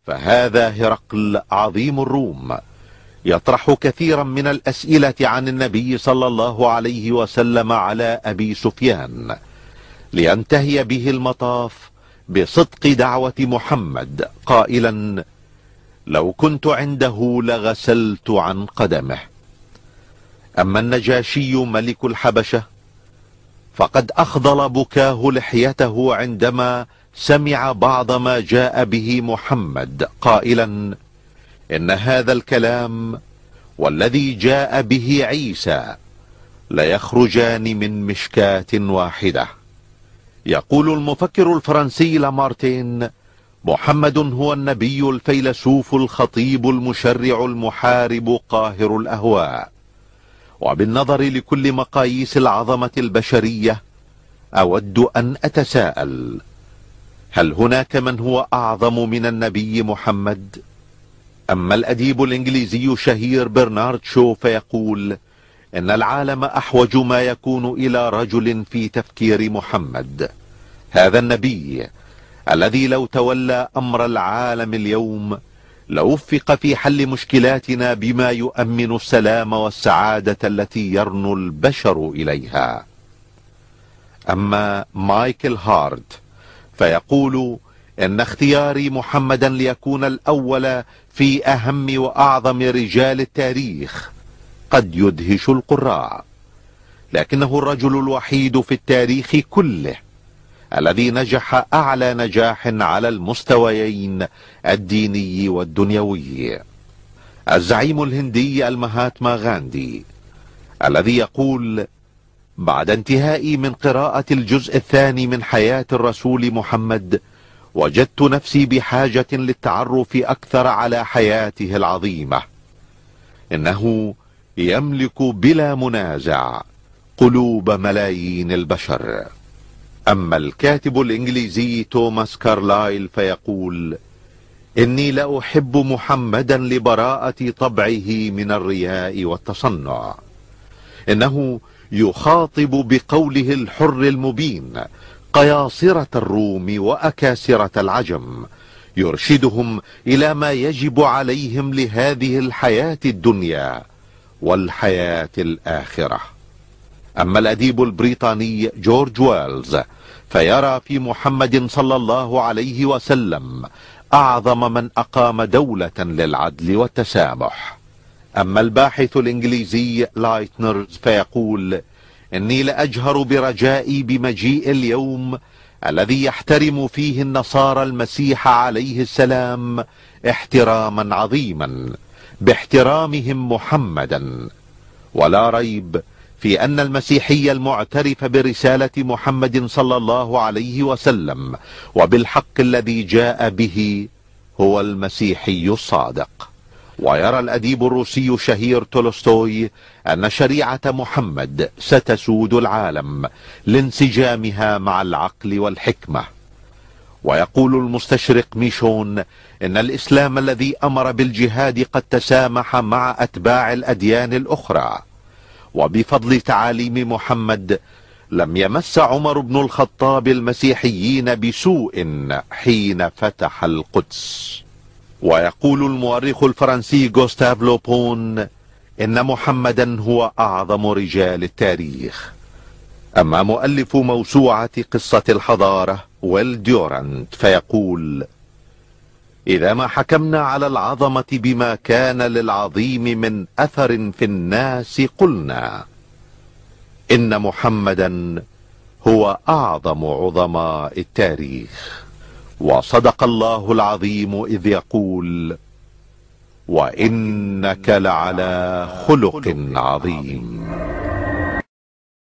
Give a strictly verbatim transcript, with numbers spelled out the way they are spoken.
فهذا هرقل عظيم الروم يطرح كثيرا من الأسئلة عن النبي صلى الله عليه وسلم على أبي سفيان، لينتهي به المطاف بصدق دعوة محمد قائلا: لو كنت عنده لغسلت عن قدمه. أما النجاشي ملك الحبشة فقد أخضل بكاه لحيته عندما سمع بعض ما جاء به محمد قائلا: إن هذا الكلام والذي جاء به عيسى ليخرجان من مشكاة واحدة. يقول المفكر الفرنسي لامارتين: محمد هو النبي الفيلسوف الخطيب المشرع المحارب قاهر الأهواء. وبالنظر لكل مقاييس العظمة البشرية أود أن أتساءل: هل هناك من هو أعظم من النبي محمد؟ أما الأديب الإنجليزي الشهير برنارد شو فيقول إن العالم أحوج ما يكون إلى رجل في تفكير محمد، هذا النبي الذي لو تولى أمر العالم اليوم لوفق في حل مشكلاتنا بما يؤمن السلام والسعادة التي يرنو البشر إليها. أما مايكل هارد فيقول إن اختياري محمدا ليكون الأول في أهم وأعظم رجال التاريخ قد يدهش القراء، لكنه الرجل الوحيد في التاريخ كله الذي نجح أعلى نجاح على المستويين الديني والدنيوي. الزعيم الهندي المهاتما غاندي الذي يقول: بعد انتهائي من قراءة الجزء الثاني من حياة الرسول محمد وجدت نفسي بحاجة للتعرف أكثر على حياته العظيمة. إنه يملك بلا منازع قلوب ملايين البشر. أما الكاتب الإنجليزي توماس كارلايل فيقول: إني لأحب محمدا لبراءة طبعه من الرياء والتصنع. إنه يخاطب بقوله الحر المبين قياصرة الروم وأكاسرة العجم، يرشدهم إلى ما يجب عليهم لهذه الحياة الدنيا والحياة الآخرة. أما الأديب البريطاني جورج ويلز فيرى في محمد صلى الله عليه وسلم أعظم من أقام دولة للعدل والتسامح. أما الباحث الإنجليزي لايتنرز فيقول: إني لأجهر برجائي بمجيء اليوم الذي يحترم فيه النصارى المسيح عليه السلام احتراما عظيما باحترامهم محمدا. ولا ريب في أن المسيحي المعترف برسالة محمد صلى الله عليه وسلم وبالحق الذي جاء به هو المسيحي الصادق. ويرى الأديب الروسي الشهير تولستوي أن شريعة محمد ستسود العالم لانسجامها مع العقل والحكمة. ويقول المستشرق ميشون إن الإسلام الذي أمر بالجهاد قد تسامح مع أتباع الأديان الأخرى، وبفضل تعاليم محمد لم يمس عمر بن الخطاب المسيحيين بسوء حين فتح القدس. ويقول المؤرخ الفرنسي غوستاف لوبون إن محمدا هو أعظم رجال التاريخ. أما مؤلف موسوعة قصة الحضارة ويل ديورانت فيقول: إذا ما حكمنا على العظمة بما كان للعظيم من أثر في الناس قلنا إن محمدا هو أعظم عظماء التاريخ. وصدق الله العظيم إذ يقول: وإنك لعلى خلق عظيم.